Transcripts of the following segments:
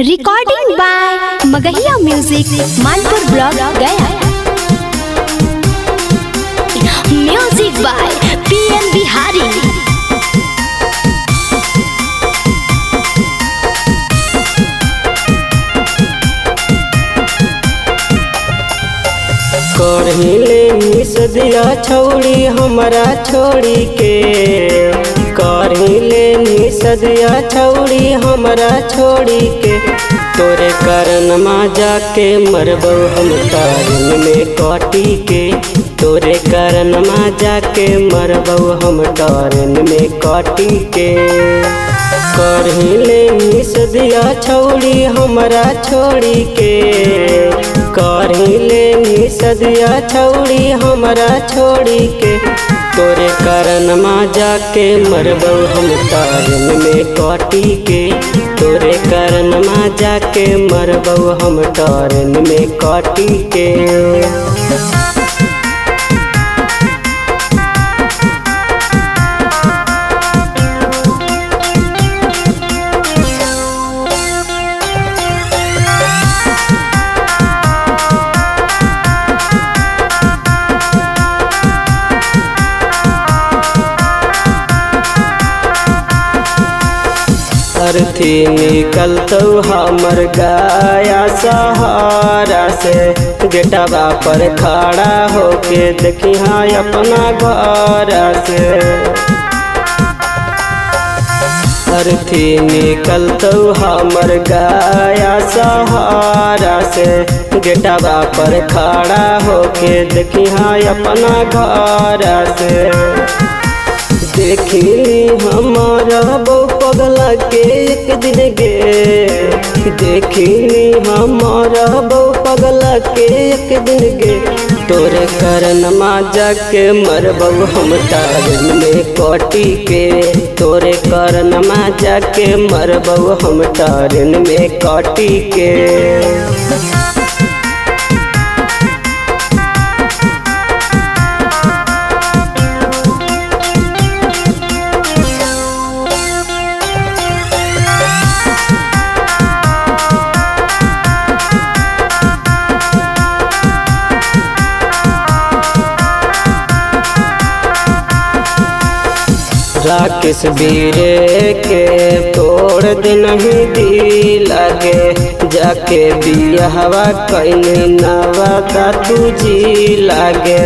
Recording by Magahiya music, Manpur block, Gaya. Music by PN Bihari. करहिले सदिया छौड़ी हमारा छोड़ी के, करहिले सदिया छौड़ी हमारा छोड़ी के। तोरे कारण माँ जाके मरबो हम तारन में काटी के, तोरे कारण माँ जाके मरबो हम तारन में काटी के। करहिले सदिया छौड़ी हमारा छोड़ी के, करहिले सदिया छौड़ी हमारा छोड़ी के। तोरे कारण माँ जाके मरबो हम तारन में काटी के, तोरे कारण माँ जाके मरबो हम तारन में काटी के। अर्थी निकलतो हमर गाया सहारा से, गेटवा पर खड़ा होके देखी हाँ अपना घर से। अर्थी निकलतो हमर गाया सहारा से, गेटवा पर खड़ा होके देखी हाँ अपना घर से। देखी हमारा बहु पगला के एक दिन गे, देखी हमारा बहु पगला के एक दिन गे। तोरे कारण माँ जाके मरबो हम तारन में काटी के, तोरे कारण माँ जाके मरबो हम तारन में काटी के। राकेश बीरे के तोड़ दिन ही दी लगे, जाके बियाहवा कैनी नवादा तुझी लागे।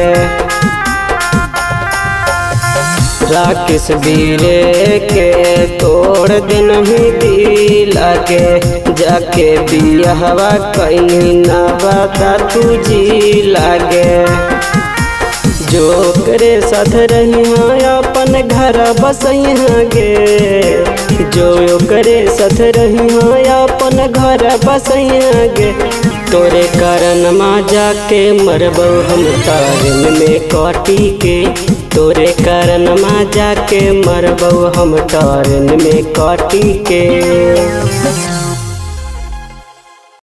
राकेश बीरे के तोड़ दिन ही दी लगे, जाके बियाहवा कैनी नवादा तुझी लागे। जो करे साथ रही हाँ अपन घर बसैहाँ गे, जो करे साथ रही हाँ अपन घर बसैहाँ गे। तोरे कारण माँ जाके मरबो हम तारन में काटी के, तोरे कारण माँ जाके मरबो हम तारन में काटी के।